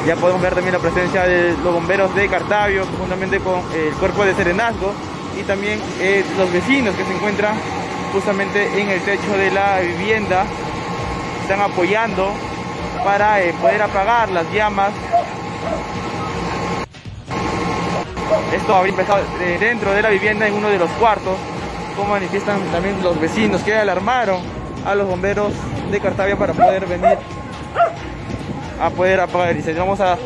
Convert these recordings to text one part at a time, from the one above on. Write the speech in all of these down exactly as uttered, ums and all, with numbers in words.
Ya podemos ver también la presencia de los bomberos de Cartavio, juntamente con el cuerpo de serenazgo y también eh, los vecinos que se encuentran justamente en el techo de la vivienda. Están apoyando para eh, poder apagar las llamas. Esto habría empezado eh, dentro de la vivienda, en uno de los cuartos, como manifiestan también los vecinos que alarmaron a los bomberos de Cartavia para poder venir a poder apagar el incendio. Vamos a...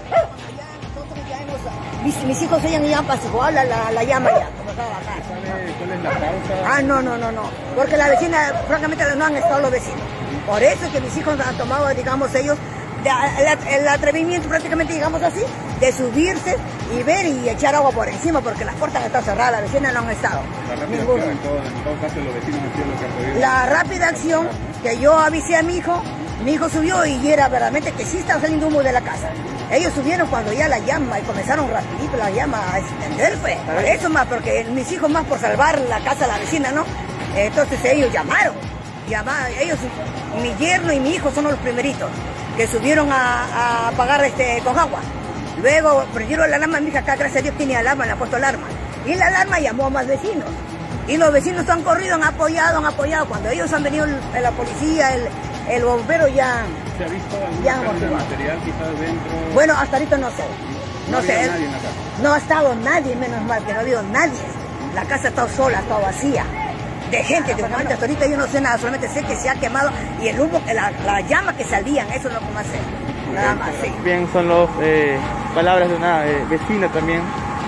Mis, mis hijos se han apaciguado la, la, la llama ya, como estaba acá. ¿Sabe cuál es la causa? Ah, no, no, no, no. Porque la vecina, francamente, no han estado los vecinos. Por eso es que mis hijos han tomado, digamos, ellos, el, el atrevimiento prácticamente, digamos así, de subirse y ver y echar agua por encima, porque las puertas están cerradas, las vecinas no han estado. La rápida acción, en todo, en todo caso, los vecinos han sido los que han podido... La rápida acción, que yo avisé a mi hijo, mi hijo subió y era verdaderamente que sí estaba saliendo humo de la casa. Ellos subieron cuando ya la llama y comenzaron rapidito la llama a extender, pues. Por eso más, porque mis hijos más por salvar la casa de la vecina, ¿no? Entonces ellos llamaron, llamaron, ellos, mi yerno y mi hijo son los primeritos que subieron a, a apagar este, con agua. Luego prendieron la alarma, mi hija acá, gracias a Dios, tiene alarma, le ha puesto alarma. Y la alarma llamó a más vecinos. Y los vecinos han corrido, han apoyado, han apoyado. Cuando ellos han venido, la policía, el, el bombero ya... ¿Se ha visto algún ya cambio de material quizás dentro? Bueno, hasta ahorita no sé. No, No sé. había nadie en la casa. No ha estado nadie, menos mal, que no ha habido nadie. La casa ha estado sola, ha estado vacía. De gente, de momento, hasta ahorita yo no sé nada, solamente sé que se ha quemado y el humo, la, la llama que salían, eso es lo que más sé. Nada más, sí. Bien, son las eh, palabras de una eh, vecina también.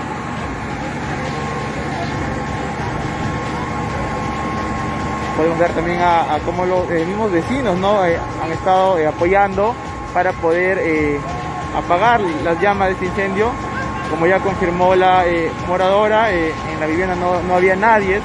Podemos ver también a, a cómo los eh, mismos vecinos, ¿no? eh, han estado eh, apoyando para poder eh, apagar las llamas de este incendio. Como ya confirmó la eh, moradora, eh, en la vivienda no, no había nadie.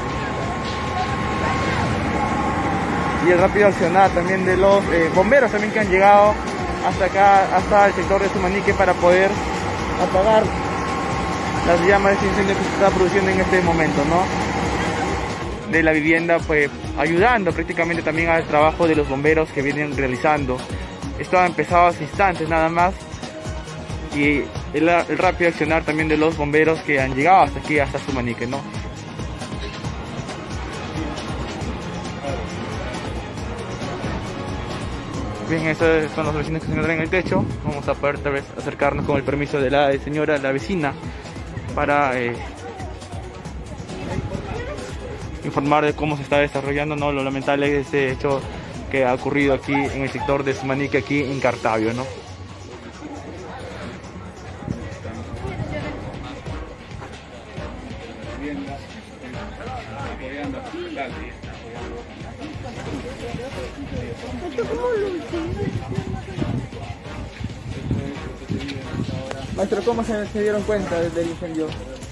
Y el rápido accionar también de los eh, bomberos también que han llegado hasta acá, hasta el sector de Sumanique, para poder apagar las llamas de este incendio que se está produciendo en este momento, ¿no? De la vivienda, pues ayudando prácticamente también al trabajo de los bomberos que vienen realizando. Esto ha empezado hace instantes nada más, y el, el rápido accionar también de los bomberos que han llegado hasta aquí, hasta Sumanique, ¿no? Bien, esos son los vecinos que se encuentran en el techo. Vamos a poder tal vez acercarnos con el permiso de la señora, la vecina, para eh, informar de cómo se está desarrollando, ¿no? Lo lamentable es este hecho que ha ocurrido aquí en el sector de Sumanique, aquí en Cartavio, ¿no? Maestro, ¿cómo se, se dieron cuenta del incendio?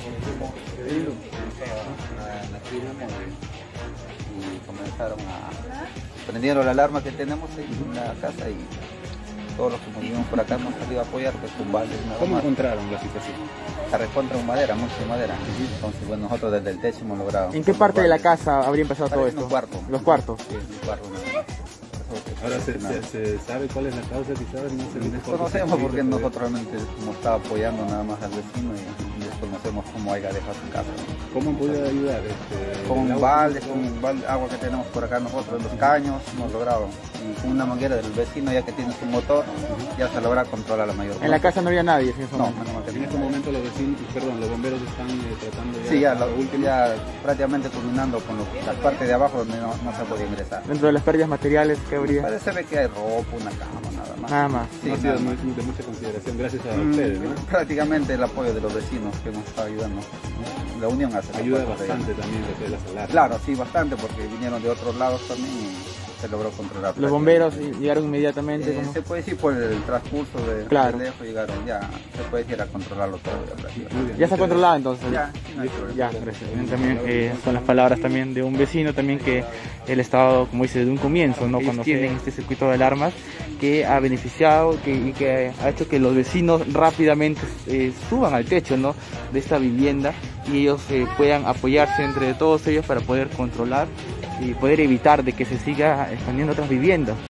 Y comenzaron a... prendieron la alarma que tenemos en la casa y todos los que nos vivimos por acá hemos salido a apoyar, pues con baldes. ¿Cómo encontraron la situación? Se recontra en madera, mucha madera. Entonces, bueno, nosotros desde el techo hemos logrado. ¿En qué parte de la casa habría empezado todo esto? Los cuartos. Los cuartos. Sí, los cuartos. Ahora se, se, se sabe cuál es la causa, quizás no se desconocemos porque nosotros realmente hemos estado apoyando nada más al vecino y, y desconocemos cómo haya dejado su casa. ¿Cómo han podido ayudar? Este, con baldes, con un balde, agua que tenemos por acá nosotros, los caños, hemos logrado. Y con una manguera del vecino, ya que tiene su motor, ya se logra controlar la mayor parte. ¿En la casa no había nadie? En ese no, momento. no, en este momento los vecinos, perdón, los bomberos están eh, tratando ya... Sí, ya, la, ya prácticamente culminando con lo, la parte de abajo donde no, no se puede ingresar. Dentro de las pérdidas materiales que habría... Parece que hay ropa, una cama, nada más. Nada más. Sí, no ha sido de mucha consideración, gracias a mm, ustedes, ¿no? Prácticamente el apoyo de los vecinos que hemos estado ayudando. La unión hace ayuda bastante también lo que es las alarmas. Claro, sí, bastante, porque vinieron de otros lados también y se logró controlar. Los bomberos llegaron inmediatamente. Eh, se puede decir por el transcurso de claro. lejos llegaron, ya se puede decir a controlarlo todo. Ya, ya está controlado entonces. Ya, no ya, gracias. También eh, son las palabras también de un vecino también que él ha estado, como dice, desde un comienzo, ¿no? Cuando tienen este circuito de alarmas, que ha beneficiado que, y que ha hecho que los vecinos rápidamente eh, suban al techo, ¿no? De esta vivienda y ellos eh, puedan apoyarse entre todos ellos para poder controlar y poder evitar de que se siga expandiendo otras viviendas.